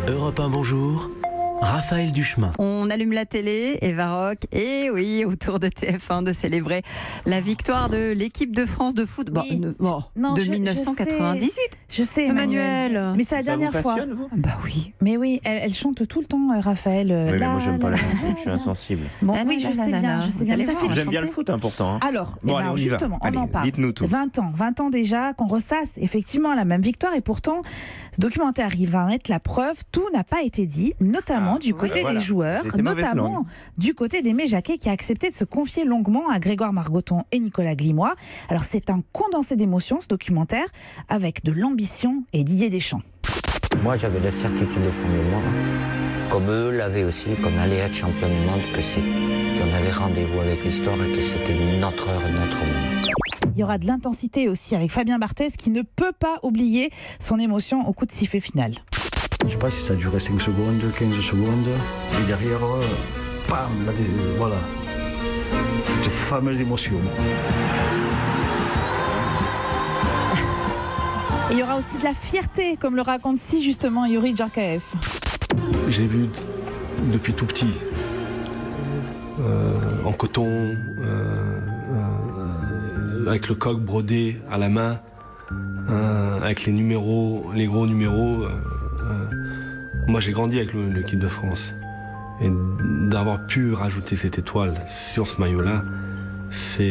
Europe 1, bonjour. Raphaël Duchemin. On allume la télé, Eva Rock, et oui, autour de TF1 de célébrer la victoire de l'équipe de France de foot Oui. de 1998. Je sais, Emmanuel. Mais c'est la dernière fois. Vous Bah oui. Mais oui, elle chante tout le temps, Raphaël. Oui, mais moi j'aime pas la musique, je suis insensible. Bon, Ah, oui, là, je sais là, bien, là, je sais vous bien. allez Mais ça voir, fait J'aime bien le foot pourtant. Hein. Alors, Bon, eh ben, allez, on y va. justement, Allez, on en parle. dites-nous tout. 20 ans déjà qu'on ressasse effectivement la même victoire et pourtant ce documentaire il va en être la preuve, tout n'a pas été dit, notamment du côté voilà. des joueurs, J'étais mauvaise notamment langue. du côté d'Aimé Jacquet qui a accepté de se confier longuement à Grégoire Margoton et Nicolas Glimois. Alors c'est un condensé d'émotions ce documentaire avec de l'ambition et Didier Deschamps. Moi, j'avais la certitude au fond de moi, comme eux l'avaient aussi, qu'on allait être champion du monde, qu'on avait rendez-vous avec l'histoire et que c'était notre heure et notre moment. Il y aura de l'intensité aussi avec Fabien Barthez qui ne peut pas oublier son émotion au coup de sifflet final. Je ne sais pas si ça a duré 5 secondes, 15 secondes, et derrière, bam, voilà, cette fameuse émotion. Et il y aura aussi de la fierté, comme le raconte si justement Youri Djorkaeff. Je l'ai vu depuis tout petit, en coton, avec le coq brodé à la main, avec les numéros, les gros numéros. Moi j'ai grandi avec l'équipe de France. Et d'avoir pu rajouter cette étoile sur ce maillot-là, c'est...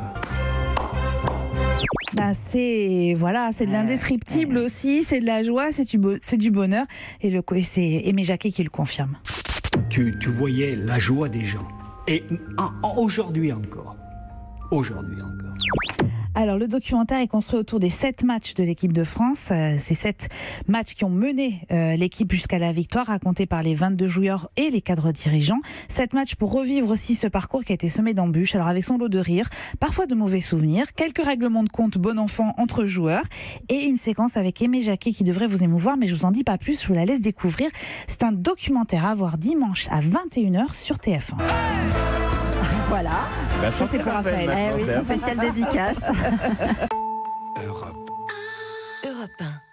C'est de l'indescriptible aussi, c'est de la joie, c'est du bonheur. Et c'est Aimé Jacquet qui le confirme. Tu voyais la joie des gens. Et aujourd'hui encore. Aujourd'hui encore. Alors le documentaire est construit autour des 7 matchs de l'équipe de France. Ces 7 matchs qui ont mené l'équipe jusqu'à la victoire, racontés par les 22 joueurs et les cadres dirigeants. 7 matchs pour revivre aussi ce parcours qui a été semé d'embûches, alors avec son lot de rires, parfois de mauvais souvenirs, quelques règlements de compte bon enfant entre joueurs et une séquence avec Aimé Jacquet qui devrait vous émouvoir, mais je vous en dis pas plus, je vous la laisse découvrir. C'est un documentaire à voir dimanche à 21h sur TF1. Voilà. Ça c'est pour Raphaël. Eh oui, spéciale dédicace. Europe 1.